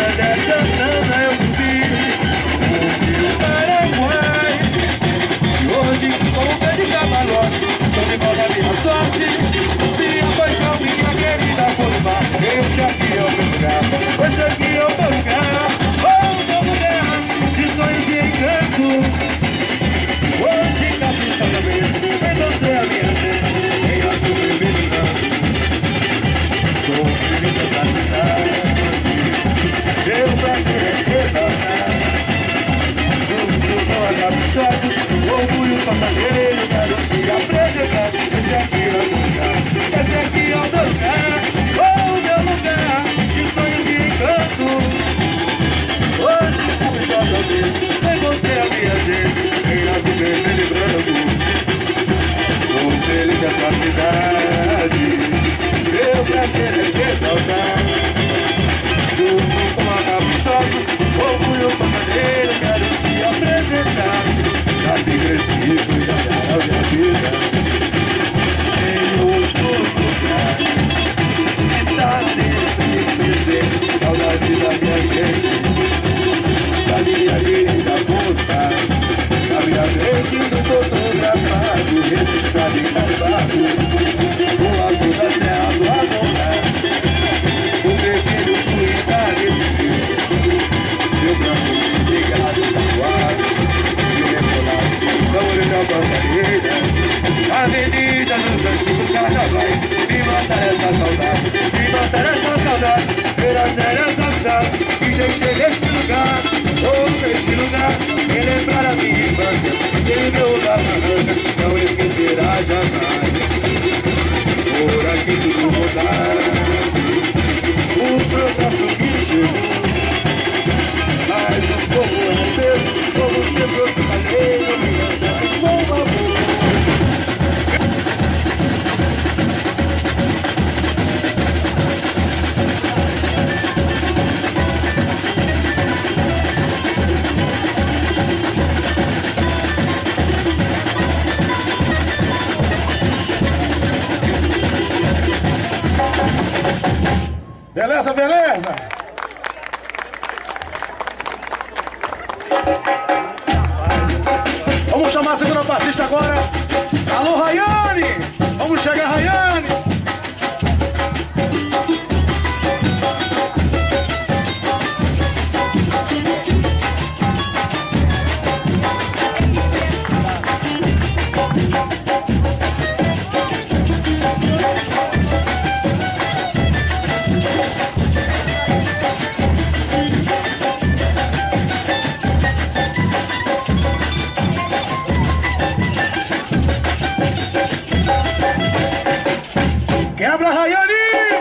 Santana eu subi o Paraguai. E hoje, como pé de cavalote, estou de volta à minha sorte. Minha paixão, minha querida forma, esse aqui é o meu lugar, esse aqui é o meu lugar. Oh, novo terra, de sonhos e encanto. Hoje, capricha na mesa, vem você a minha gente, em azul vermelho. Sou feliz dessa cidade, meu prazer é retornar. Juntos nós caprichados, orgulho passageiro, quero te apresentar. Esse aqui é o meu lugar, esse aqui é o meu lugar. Oh, meu lugar, de sonhos e encanto. Hoje, capricha na mesa, vem você a minha gente, em azul vermelho e branco. Sou feliz dessa cidade, meu prazer é te exaltar. Junto com a caprichosa, orgulho passageiro, quero te apresentar. Nasci crescido e olhar a minha vida em outro lugar. Está sempre presente, saudade da minha gente, da minha querida moça, da minha frente do fotografado, registrado e cavado, o azul da serra do Amorá, o vermelho do entardecer, meu branco de ligado tatuado, e rebolado, da orelha bandeira, avenida dos antigos carnavais, me matar essa saudade, me matar essa saudade, pelas velhas amizades, que deixei neste lugar, ou neste lugar, relembrar a minha infância, em meu lugar na ranca, não esquecerá jamais. Por aqui tudo rodar, o processo que chegou, mas o povo é seu, como chegou se fazer, me anda com amor. Beleza, beleza? Vamos chamar a segunda passista agora. Alô, Rayane! Vamos chegar, Rayane! Quebra, Rayane!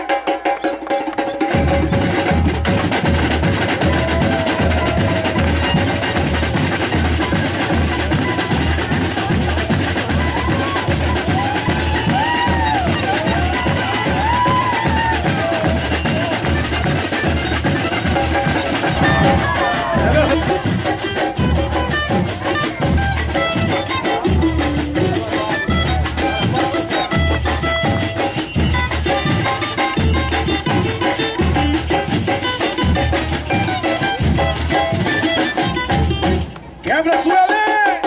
Quebra, Sueli!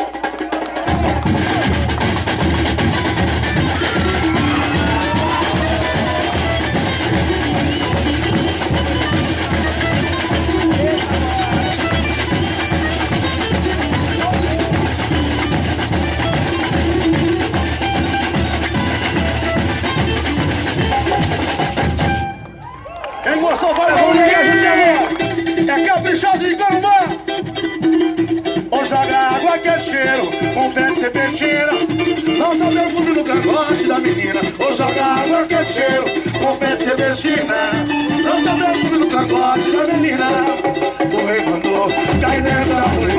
Quem gostou, vai vamos ligar junto agora! É caprichoso de Corumbá! Ou joga água que é cheiro, confete serpentina. Não sabe o fundo no cangote da menina. Ou joga água que é cheiro, confete serpentina. Não sabe o fundo no cangote da menina. O rei mandou cair dentro da mulher.